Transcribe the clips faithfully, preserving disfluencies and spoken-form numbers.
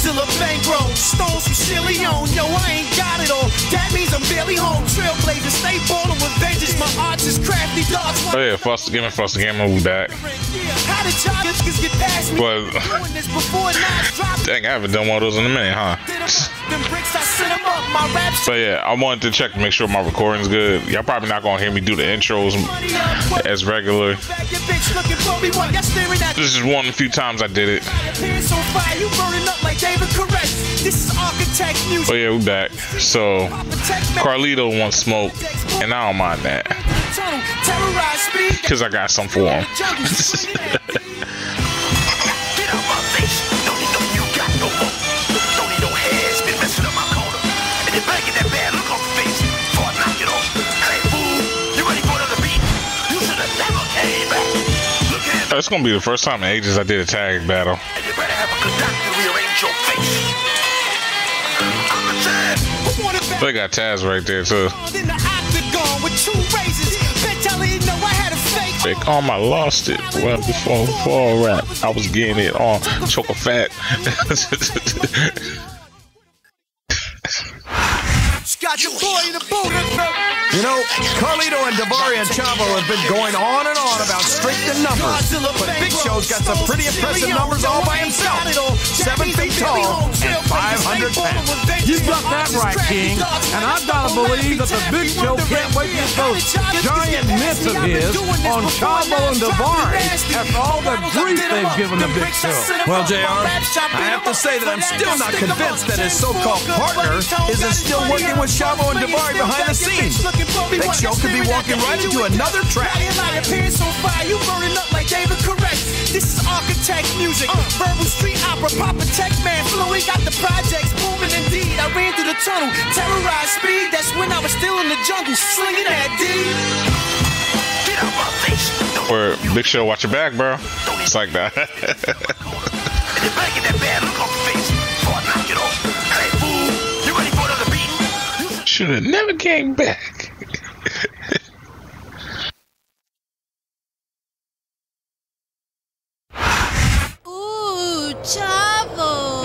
Godzilla bankroll, stones from Chilion. Yo, I ain't got it all. That means I'm barely home. Trailblazer, stay ballin' with vengeance. My arts is crafty dogs. Oh yeah, Foster Gamer, Foster Gamer, we back. How did y'all niggas get past me? But dang, I haven't done one of those in a minute, huh? So yeah, I wanted to check to make sure my recording's good. Y'all probably not gonna hear me do the intros as regular. This is one of the few times I did it. Oh yeah, we back. So Carlito wants smoke, and I don't mind that, cause I got some for him. It's gonna be the first time in ages I did a tag battle. And you better have a conductor rearrange your face. They got Taz right there too. Fake on, I lost it. Well, before before rap, I was getting it on choke a fat. You know, Carlito and Daivari and Chavo have been going on and on about strength and numbers, but Big Show's got some pretty impressive numbers all by himself. Seven feet tall and five hundred pounds. You got that right, King. And I've got to believe that the Big Show can't wait to get those giant mitts of his on Chavo and Daivari after all the grief they've given the Big Show. Well, J R, I have to say that I'm still not convinced that his so-called partner isn't still working with Chavo and Daivari behind the scenes. Big Show could be walking right into another trap. This is architect music, verbal street opera, Papa Tech Man, Fluid got the projects booming indeed. I ran through the tunnel, terrorized speed. That's when I was still in the jungle, slinging that D. Get out my face. Or Big Show, watch your back, bro. It's like that. And you're banging that bad look on your face before I knock it off. Hey, fool, you ready for another beat? Should have never came back. Ooh, Chavo.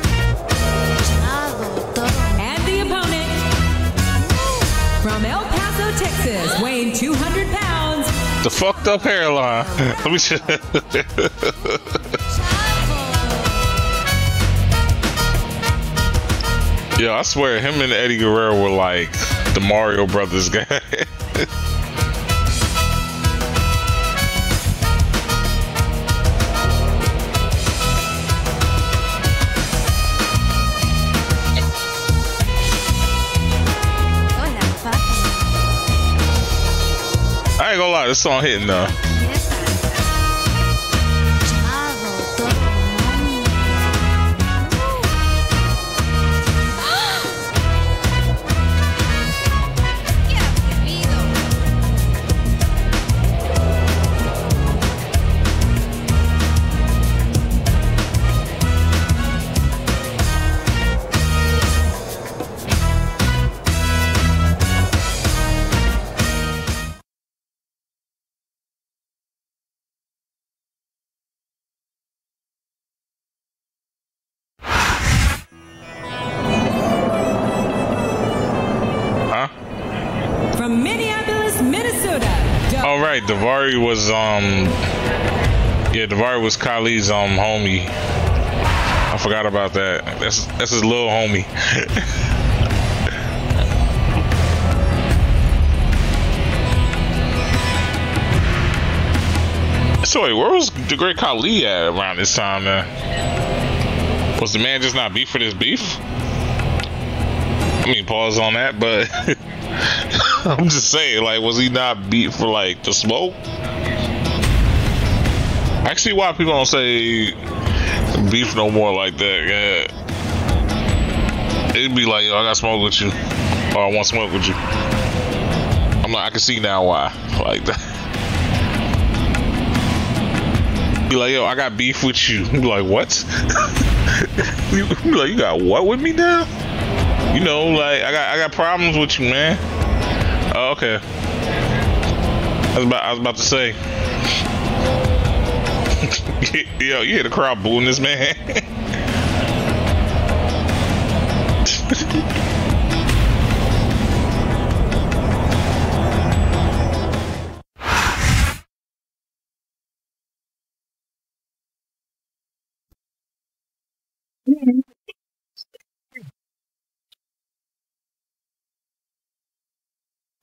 Chavo. And the opponent from El Paso, Texas, weighing two hundred pounds. The fucked up hairline. Let me show. Yo, I swear, him and Eddie Guerrero were like the Mario Brothers guy. I ain't gonna lie, this song hitting though. Daivari was um yeah Daivari was Kali's um homie. I forgot about that. That's that's his little homie. So wait, where was the great Kali at around this time then? Was the man just not beef for this beef? I mean, pause on that, but I'm just saying, like, was he not beat for like the smoke? I can see why people don't say beef no more like that. Yeah, it'd be like, yo, I got smoke with you, or I want smoke with you. I'm like, I can see now why like that. Be like, yo, I got beef with you. Be like, what? You be like, you got what with me now? You know, like, I got I got problems with you, man. Oh, okay. I was about I was about to say. Yo, you hear the crowd booing this man?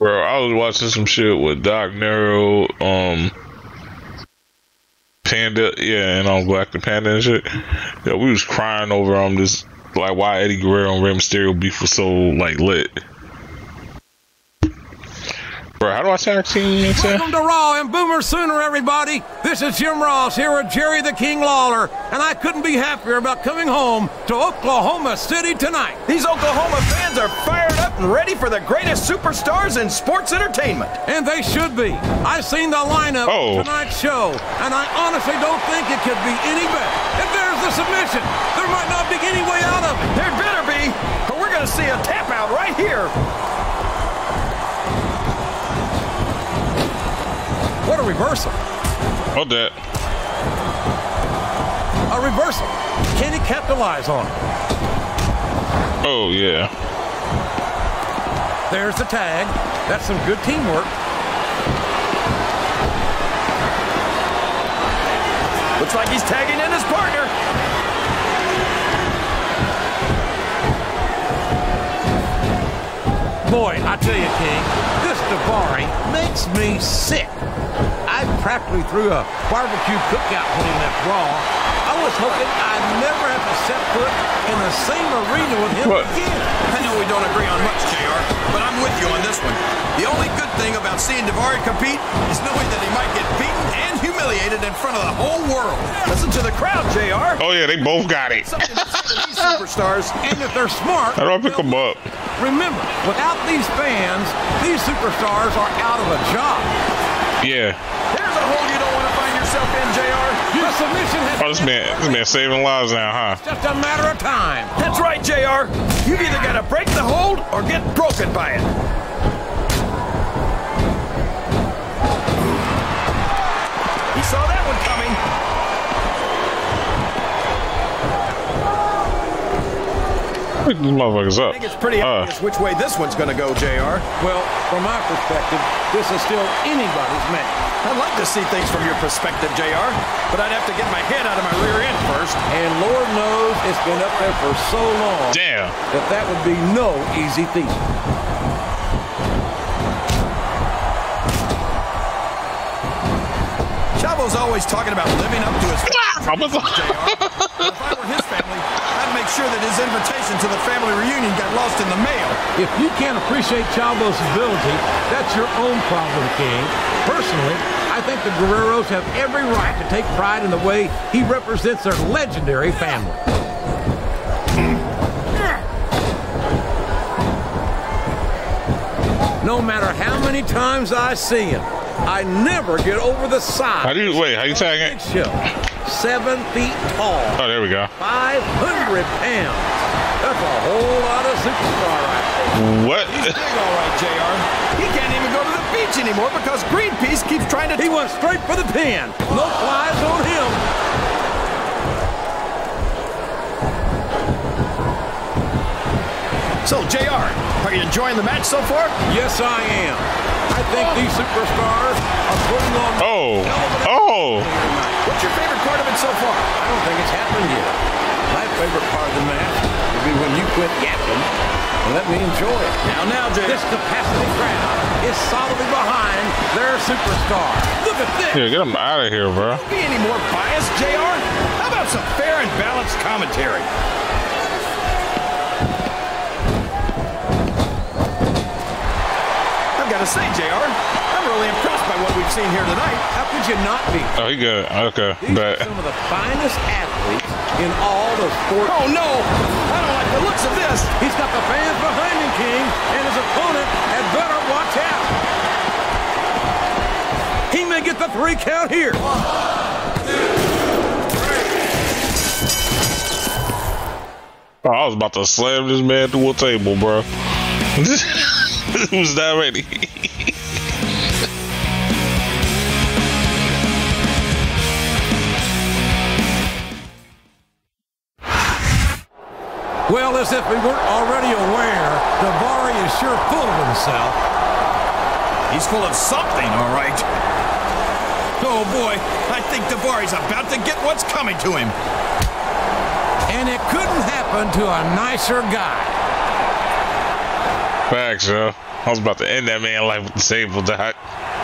Bro, I was watching some shit with Doc Nero, um, Panda, yeah, and um, Black the Panda and shit. Yeah, we was crying over um this, like, why Eddie Guerrero and Rey Mysterio beef was so like lit. Bro, how do I tag team? Welcome to Raw and Boomer Sooner, everybody. This is Jim Ross here with Jerry the King Lawler, and I couldn't be happier about coming home to Oklahoma City tonight. These Oklahoma fans are fired up and ready for the greatest superstars in sports entertainment. And they should be. I've seen the lineup oh. of tonight's show, and I honestly don't think it could be any better. If there's the submission, there might not be any way out of it. There better be, or we're going to see a tap out right here. What a reversal. Hold that. A reversal. Can he capitalize on it? Oh, yeah. There's the tag. That's some good teamwork. Looks like he's tagging in his partner. Boy, I tell you, King, this Daivari makes me sick. I practically threw a barbecue cookout when he left Raw. I was hoping I'd never have to set foot in the same arena with him what? again. I know we don't agree on much, J R, but I'm with you on this one. The only good thing about seeing Daivari compete is knowing that he might get beaten and humiliated in front of the whole world. Listen to the crowd, J R. Oh, yeah, they both got it. Something to these superstars. And if they're smart, How do I pick them up? remember, without these fans, these superstars are out of a job. Yeah. There's a hole you don't want to find yourself in, J R. The submission has Oh, this man, this man saving lives now, huh? just a matter of time. That's right, J R. You've either got to break the hold or get broken by it. He saw that one coming. Pick these motherfuckers up. I think it's pretty Uh. obvious which way this one's going to go, J R. Well, from my perspective, this is still anybody's match. I'd like to see things from your perspective, J R, but I'd have to get my head out of my rear end first. And Lord knows it's been up there for so long Damn. that that would be no easy feat. Chavo's always talking about living up to his I was J R. If I were his family, I'd make sure that his invitation to the family reunion got lost in the mail. If you can't appreciate Chavo's ability, that's your own problem, King. Personally, I think the Guerreros have every right to take pride in the way he represents their legendary family. No matter how many times I see him, I never get over the size. How do you wait? How you tagging? Big Show, seven feet tall, Oh, there we go. five hundred pounds. That's a whole lot of superstar right there. What? He's big, all right, J R. He can't even go to the beach anymore because Greenpeace keeps trying to... He went straight for the pin. No flies on him. So, J R, are you enjoying the match so far? Yes, I am. I think these superstars are putting on... Oh. Oh. What's your favorite part of it so far? I don't think it's happened yet. My favorite part of the match will be when you quit yapping and let me enjoy it. Now, now, J R. This capacity crowd is solidly behind their superstar. Look at this. Yeah, get him out of here, bro. Don't be any more biased, J R. How about some fair and balanced commentary? I've got to say, J R, I'm really impressed by what we've seen here tonight. How could you not be? Oh, he good. Okay, These bet. are some of the finest athletes in all the sport. Oh, no! I don't like the looks of this. He's got the fans behind him, King, and his opponent had better watch out. He may get the three count here. Oh, I was about to slam this man through a table, bro. Who's that ready? Well, as if we weren't already aware, Daivari is sure full of himself. He's full of something, all right. Oh, boy. I think Daivari's about to get what's coming to him. And it couldn't happen to a nicer guy. Facts, yo. I was about to end that man life with the sable, Doc.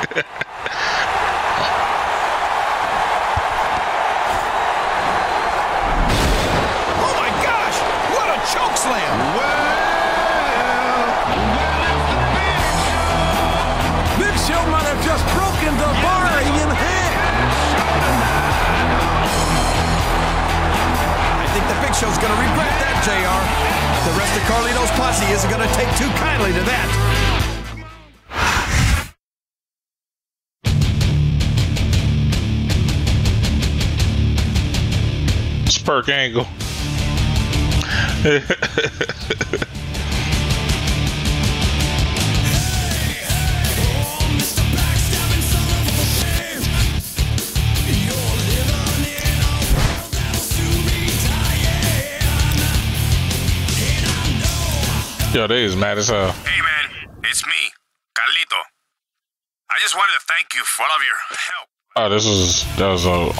Oh my gosh! What a choke slam! Well, Big Show might have just broken Daivari in half. I think the Big Show's gonna regret that, J R. The rest of Carlito's posse isn't gonna take too kindly to that. Spurk angle. Yo, they is mad as hell. Hey man, it's me, Carlito. I just wanted to thank you for all of your help. Oh, this was that was a.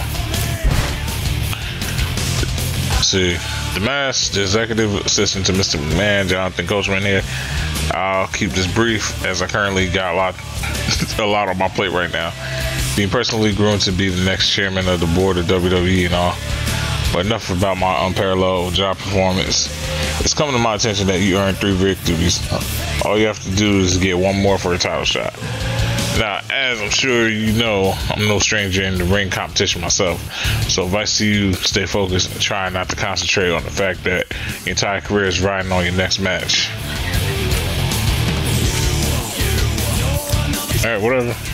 See, the mask, the executive assistant to Mister McMahon, Jonathan Coachman here. I'll keep this brief as I currently got a lot, a lot on my plate right now. Being personally groomed to be the next chairman of the board of W W E and all. But enough about my unparalleled job performance. It's coming to my attention that you earned three victories. All you have to do is get one more for a title shot. Now, as I'm sure you know, I'm no stranger in the ring competition myself. So advice to you, stay focused and try not to concentrate on the fact that your entire career is riding on your next match. Alright, whatever.